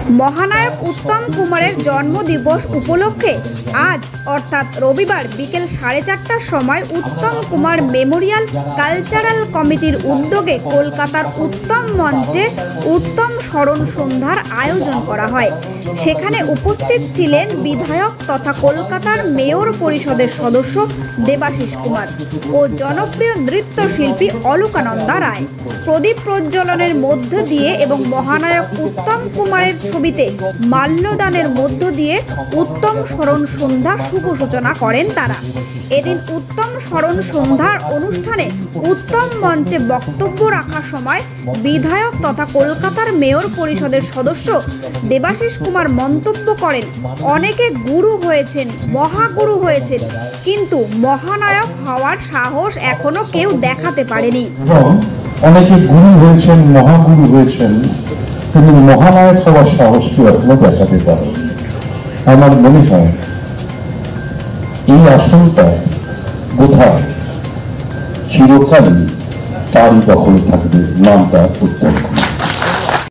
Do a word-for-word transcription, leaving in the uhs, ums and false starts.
মহানায়ক উত্তম কুমারের জন্মদিবস উপলক্ষে আজ অর্থাৎ রবিবার বিকেল সাড়ে চারটার সময় উত্তম কুমার মেমোরিয়াল কালচারাল কমিটির উদ্যোগে কলকাতার উত্তম মঞ্চে উত্তম স্মরণ সন্ধ্যার আয়োজন করা হয়। সেখানে উপস্থিত ছিলেন বিধায়ক তথা কলকাতার মেয়র পরিষদের সদস্য দেবাশিস কুমার ও জনপ্রিয় নৃত্যশিল্পী অলকানন্দা রায়। প্রদীপ প্রজ্বলনের মধ্য দিয়ে এবং মহানায়ক উত্তম কুমারের ছবিতে মাল্যদানের মধ্য দিয়ে উত্তম স্মরণ সন্ধ্যা শুভ সূচনা করেন তারা। এদিন উত্তম স্মরণ সন্ধ্যার অনুষ্ঠানে উত্তম মঞ্চে বক্তব্য রাখার সময় বিধায়ক তথা কলকাতার মেয়র পরিষদের সদস্য দেবাশিস কুমার মন্তব্য করেন, অনেকে গুরু হয়েছেন, মহাগুরু হয়েছেন, কিন্তু মহানায়ক হওয়ার সাহস এখনো কেউ দেখাতে পারেনি। অনেকে গুরু হয়েছেন, মহাগুরু হয়েছেন, কিন্তু মহানায়ক হওয়ার সাহস কেউ এখনো দেখাতে পারে। আমার মনে হয় এই আসনটা বোধহয় চিরকালই তারই দখলে থাকবে, নাম তার উত্তম কুমার।